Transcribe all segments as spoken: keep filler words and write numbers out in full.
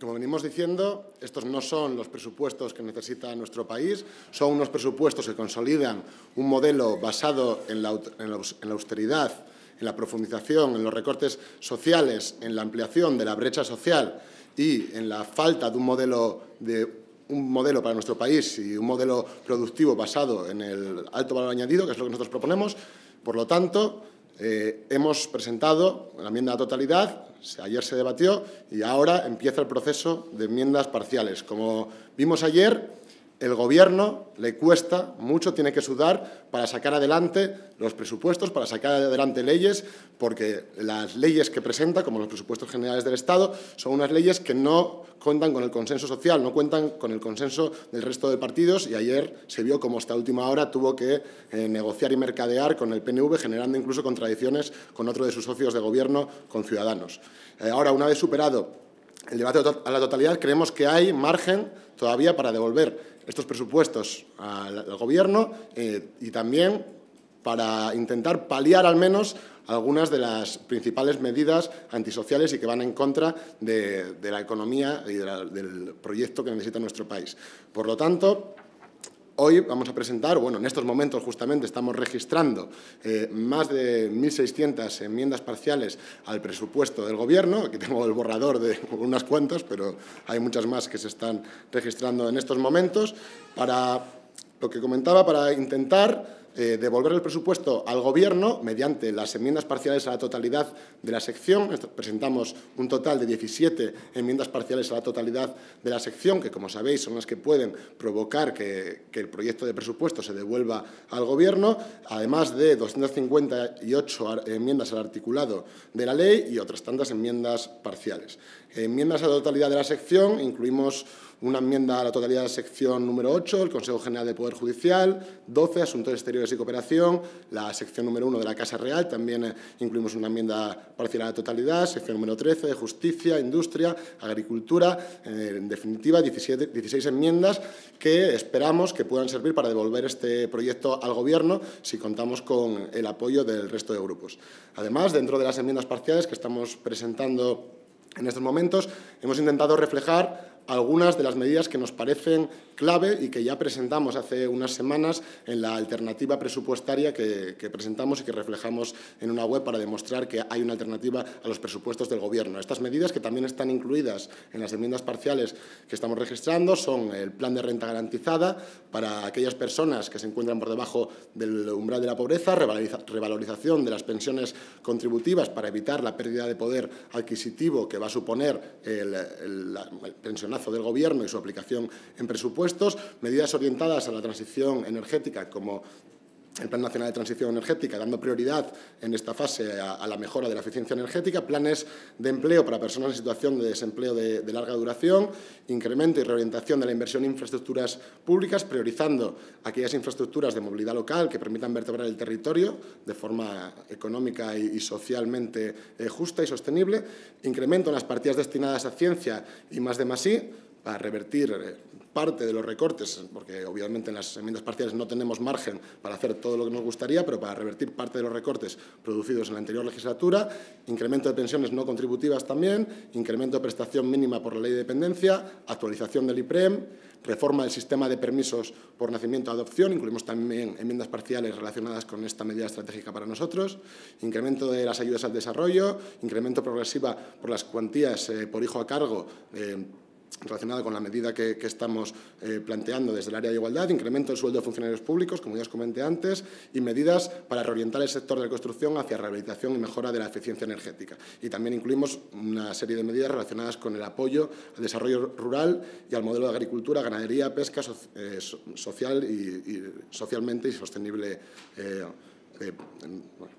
Como venimos diciendo, estos no son los presupuestos que necesita nuestro país, son unos presupuestos que consolidan un modelo basado en la, en la austeridad, en la profundización, en los recortes sociales, en la ampliación de la brecha social y en la falta de un modelo, de un modelo para nuestro país y un modelo productivo basado en el alto valor añadido, que es lo que nosotros proponemos. Por lo tanto, eh, hemos presentado la enmienda a la totalidad. Ayer se debatió y ahora empieza el proceso de enmiendas parciales. Como vimos ayer, el Gobierno le cuesta mucho, tiene que sudar para sacar adelante los presupuestos, para sacar adelante leyes, porque las leyes que presenta, como los presupuestos generales del Estado, son unas leyes que no cuentan con el consenso social, no cuentan con el consenso del resto de partidos, y ayer se vio cómo hasta última hora tuvo que eh, negociar y mercadear con el P N V, generando incluso contradicciones con otro de sus socios de Gobierno, con Ciudadanos. Eh, ahora, una vez superado el debate a la totalidad, creemos que hay margen todavía para devolver estos presupuestos al, al Gobierno eh, y también para intentar paliar al menos algunas de las principales medidas antisociales y que van en contra de, de la economía y de la, del proyecto que necesita nuestro país. Por lo tanto, hoy vamos a presentar, bueno, en estos momentos justamente estamos registrando eh, más de mil seiscientas enmiendas parciales al presupuesto del Gobierno. Aquí tengo el borrador de unas cuantas, pero hay muchas más que se están registrando en estos momentos. Para lo que comentaba, para intentar eh, devolver el presupuesto al Gobierno mediante las enmiendas parciales a la totalidad de la sección. Presentamos un total de diecisiete enmiendas parciales a la totalidad de la sección, que, como sabéis, son las que pueden provocar que, que el proyecto de presupuesto se devuelva al Gobierno, además de doscientas cincuenta y ocho enmiendas al articulado de la ley y otras tantas enmiendas parciales. Enmiendas a la totalidad de la sección, incluimos una enmienda a la totalidad de la sección número ocho, el Consejo General del Poder Judicial, doce, Asuntos Exteriores y Cooperación, la sección número uno de la Casa Real, también eh, incluimos una enmienda parcial a la totalidad, sección número trece, de Justicia, Industria, Agricultura, eh, en definitiva, diecisiete, dieciséis enmiendas que esperamos que puedan servir para devolver este proyecto al Gobierno si contamos con el apoyo del resto de grupos. Además, dentro de las enmiendas parciales que estamos presentando en estos momentos, hemos intentado reflejar algunas de las medidas que nos parecen clave y que ya presentamos hace unas semanas en la alternativa presupuestaria que, que presentamos y que reflejamos en una web para demostrar que hay una alternativa a los presupuestos del Gobierno. Estas medidas, que también están incluidas en las enmiendas parciales que estamos registrando, son el plan de renta garantizada para aquellas personas que se encuentran por debajo del umbral de la pobreza, revalorización de las pensiones contributivas para evitar la pérdida de poder adquisitivo que va a suponer el, el, el pensionario del Gobierno y su aplicación en presupuestos, medidas orientadas a la transición energética como el Plan Nacional de Transición Energética, dando prioridad en esta fase a, a la mejora de la eficiencia energética, planes de empleo para personas en situación de desempleo de, de larga duración, incremento y reorientación de la inversión en infraestructuras públicas, priorizando aquellas infraestructuras de movilidad local que permitan vertebrar el territorio de forma económica y, y socialmente eh, justa y sostenible, incremento en las partidas destinadas a ciencia y más de más I, para revertir eh, parte de los recortes, porque obviamente en las enmiendas parciales no tenemos margen para hacer todo lo que nos gustaría, pero para revertir parte de los recortes producidos en la anterior legislatura, incremento de pensiones no contributivas también, incremento de prestación mínima por la ley de dependencia, actualización del I P R E M, reforma del sistema de permisos por nacimiento e adopción, incluimos también enmiendas parciales relacionadas con esta medida estratégica para nosotros, incremento de las ayudas al desarrollo, incremento progresiva por las cuantías eh, por hijo a cargo, eh, relacionada con la medida que, que estamos eh, planteando desde el área de igualdad, incremento del sueldo de funcionarios públicos, como ya os comenté antes, y medidas para reorientar el sector de la construcción hacia rehabilitación y mejora de la eficiencia energética. Y también incluimos una serie de medidas relacionadas con el apoyo al desarrollo rural y al modelo de agricultura, ganadería, pesca so, eh, social y, y socialmente y sostenible. Eh, eh, en, bueno,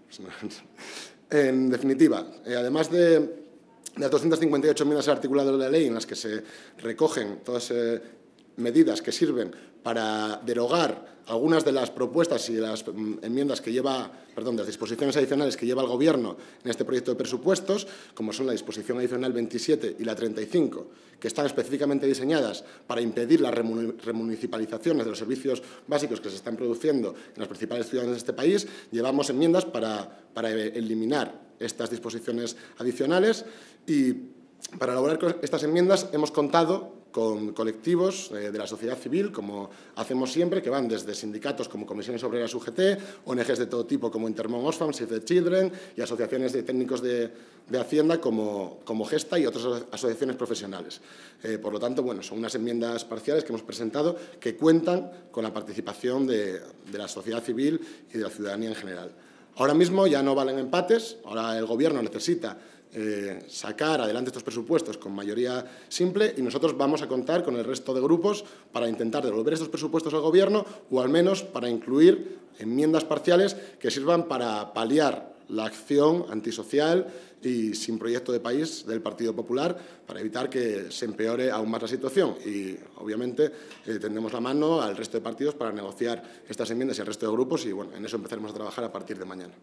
en definitiva, eh, además de de las doscientas cincuenta y ocho enmiendas al articulado de la ley, en las que se recogen todas eh, medidas que sirven para derogar algunas de las propuestas y de las mm, enmiendas que lleva, perdón, de las disposiciones adicionales que lleva el Gobierno en este proyecto de presupuestos, como son la disposición adicional veintisiete y la treinta y cinco, que están específicamente diseñadas para impedir las remunicipalizaciones de los servicios básicos que se están produciendo en las principales ciudades de este país. Llevamos enmiendas para, para eliminar estas disposiciones adicionales y Para elaborar estas enmiendas hemos contado con colectivos eh, de la sociedad civil, como hacemos siempre, que van desde sindicatos como Comisiones Obreras U G T, O N Ges de todo tipo como Intermón Oxfam, Save the Children y asociaciones de técnicos de, de Hacienda como, como Gesta y otras asociaciones profesionales. Eh, por lo tanto, bueno, son unas enmiendas parciales que hemos presentado que cuentan con la participación de, de la sociedad civil y de la ciudadanía en general. Ahora mismo ya no valen empates, ahora el Gobierno necesita Eh, sacar adelante estos presupuestos con mayoría simple y nosotros vamos a contar con el resto de grupos para intentar devolver estos presupuestos al Gobierno o al menos para incluir enmiendas parciales que sirvan para paliar la acción antisocial y sin proyecto de país del Partido Popular para evitar que se empeore aún más la situación. Y, obviamente, eh, tendemos la mano al resto de partidos para negociar estas enmiendas y al resto de grupos y, bueno, en eso empezaremos a trabajar a partir de mañana.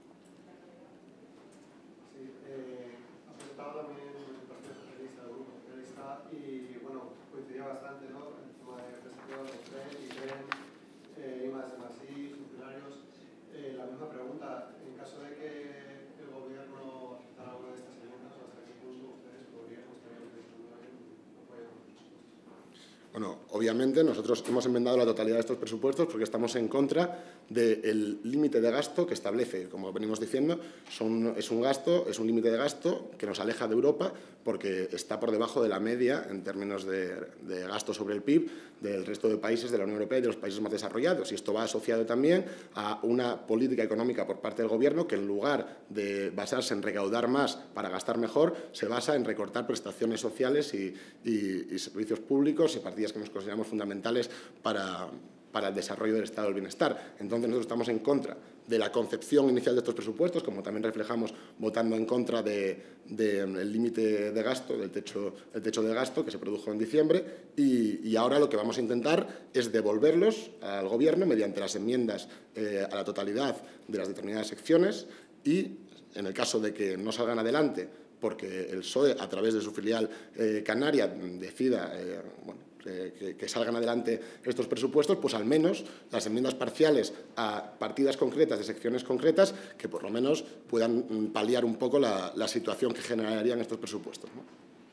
Y bueno, coincidía bastante, ¿no? El tema de prestación, de tren y tren, eh, I más de más I, funcionarios. Eh, la misma pregunta, en caso de que el Gobierno aceptara alguna de estas enmiendas, ¿hasta qué punto ustedes podrían estar utilizando el apoyo? Bueno, obviamente nosotros hemos enmendado la totalidad de estos presupuestos porque estamos en contra del límite de gasto que establece. Como venimos diciendo, son, es un gasto, es un límite de gasto que nos aleja de Europa porque está por debajo de la media en términos de, de gasto sobre el P I B del resto de países de la Unión Europea y de los países más desarrollados. Y esto va asociado también a una política económica por parte del Gobierno que, en lugar de basarse en recaudar más para gastar mejor, se basa en recortar prestaciones sociales y, y, y servicios públicos y partidas que nos consideramos fundamentales para, para el desarrollo del estado del bienestar. Entonces, nosotros estamos en contra de la concepción inicial de estos presupuestos, como también reflejamos votando en contra del de, de límite de gasto, del techo, el techo de gasto que se produjo en diciembre, y, y ahora lo que vamos a intentar es devolverlos al Gobierno mediante las enmiendas eh, a la totalidad de las determinadas secciones y, en el caso de que no salgan adelante, porque el P S O E, a través de su filial eh, canaria, decida eh, bueno, Que, que salgan adelante estos presupuestos, pues al menos las enmiendas parciales a partidas concretas de secciones concretas que por lo menos puedan paliar un poco la, la situación que generarían estos presupuestos, ¿no?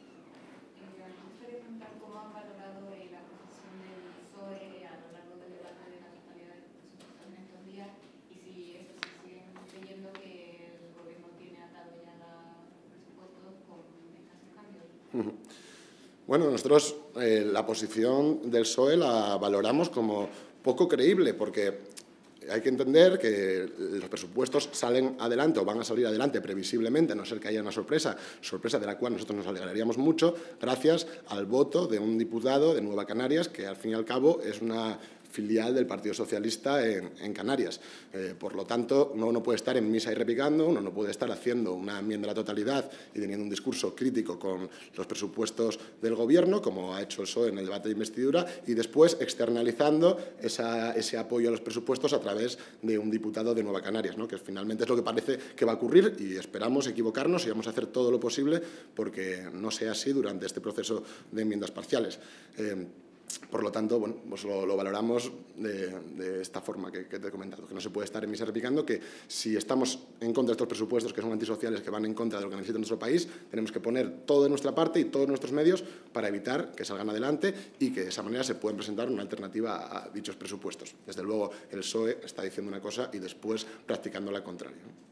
Bueno, nosotros eh, la posición del P S O E la valoramos como poco creíble porque hay que entender que los presupuestos salen adelante o van a salir adelante previsiblemente, a no ser que haya una sorpresa, sorpresa de la cual nosotros nos alegraríamos mucho, gracias al voto de un diputado de Nueva Canarias que, al fin y al cabo, es una filial del Partido Socialista en, en Canarias. Eh, por lo tanto, uno no puede estar en misa y repicando, uno no puede estar haciendo una enmienda a la totalidad y teniendo un discurso crítico con los presupuestos del Gobierno, como ha hecho el P S O E en el debate de investidura, y después externalizando esa, ese apoyo a los presupuestos a través de un diputado de Nueva Canarias, ¿no? Que finalmente es lo que parece que va a ocurrir y esperamos equivocarnos y vamos a hacer todo lo posible porque no sea así durante este proceso de enmiendas parciales. Eh, Por lo tanto, bueno, pues lo, lo valoramos de, de esta forma que, que te he comentado, que no se puede estar en misa repicando, que si estamos en contra de estos presupuestos que son antisociales, que van en contra de lo que necesita nuestro país, tenemos que poner todo de nuestra parte y todos nuestros medios para evitar que salgan adelante y que de esa manera se pueda presentar una alternativa a, a dichos presupuestos. Desde luego, el P S O E está diciendo una cosa y después practicando la contraria, ¿no?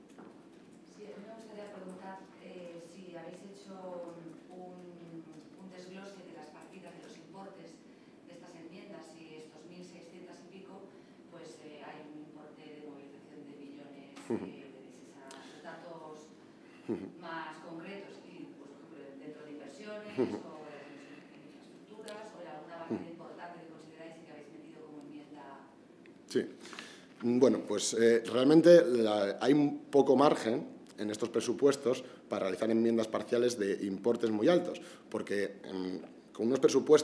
Uh-huh. datos uh-huh. más concretos y, pues, dentro de inversiones uh-huh. o en infraestructuras o en alguna parte uh-huh. importante que consideráis que habéis metido como enmienda. Sí. Bueno, pues eh, realmente la, hay un poco margen en estos presupuestos para realizar enmiendas parciales de importes muy altos, porque eh, con unos presupuestos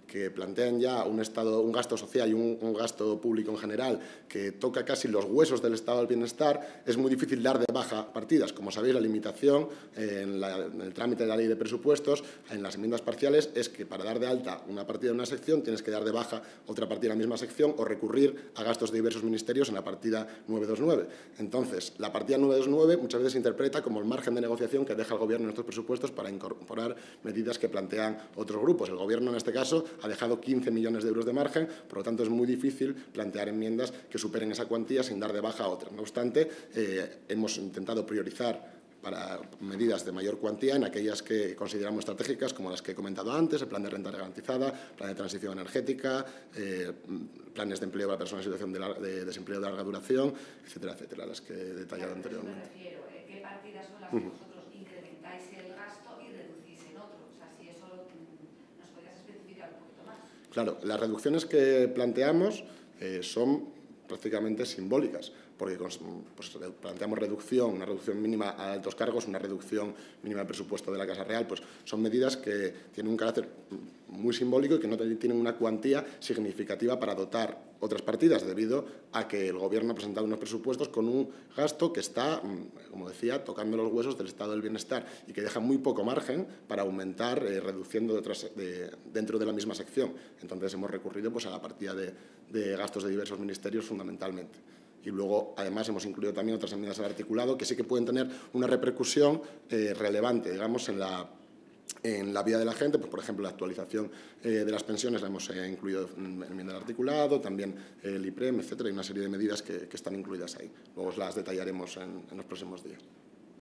que plantean ya un, estado, un gasto social y un, un gasto público en general que toca casi los huesos del estado del bienestar, es muy difícil dar de baja partidas. Como sabéis, la limitación eh, en, la, en el trámite de la ley de presupuestos, en las enmiendas parciales, es que para dar de alta una partida en una sección tienes que dar de baja otra partida en la misma sección o recurrir a gastos de diversos ministerios en la partida nueve dos nueve. Entonces, la partida nueve dos nueve muchas veces se interpreta como el margen de negociación que deja el Gobierno en estos presupuestos para incorporar medidas que plantean otros grupos. El Gobierno, en este caso, ha dejado quince millones de euros de margen, por lo tanto, es muy difícil plantear enmiendas que superen esa cuantía sin dar de baja a otras. No obstante, eh, hemos intentado priorizar para medidas de mayor cuantía en aquellas que consideramos estratégicas, como las que he comentado antes, el plan de renta garantizada, plan de transición energética, eh, planes de empleo para personas en situación de, la, de desempleo de larga duración, etcétera, etcétera, las que he detallado anteriormente. Me refiero, ¿qué partidas son las que vosotros incrementáis el gasto y reducís en otro? O sea, si eso nos podrías especificar un poquito más. Claro, las reducciones que planteamos eh, son prácticamente simbólicas, porque pues, planteamos reducción, una reducción mínima a altos cargos, una reducción mínima del presupuesto de la Casa Real, pues son medidas que tienen un carácter muy simbólico y que no tienen una cuantía significativa para dotar otras partidas, debido a que el Gobierno ha presentado unos presupuestos con un gasto que está, como decía, tocando los huesos del estado del bienestar y que deja muy poco margen para aumentar, eh, reduciendo de otras, de, dentro de la misma sección. Entonces hemos recurrido pues, a la partida de, de gastos de diversos ministerios fundamentalmente. Y luego, además, hemos incluido también otras enmiendas al articulado que sí que pueden tener una repercusión eh, relevante, digamos, en la, en la vida de la gente. Pues, por ejemplo, la actualización eh, de las pensiones la hemos eh, incluido en enmienda al articulado, también eh, el IPREM, etcétera, y una serie de medidas que, que están incluidas ahí. Luego las detallaremos en, en los próximos días.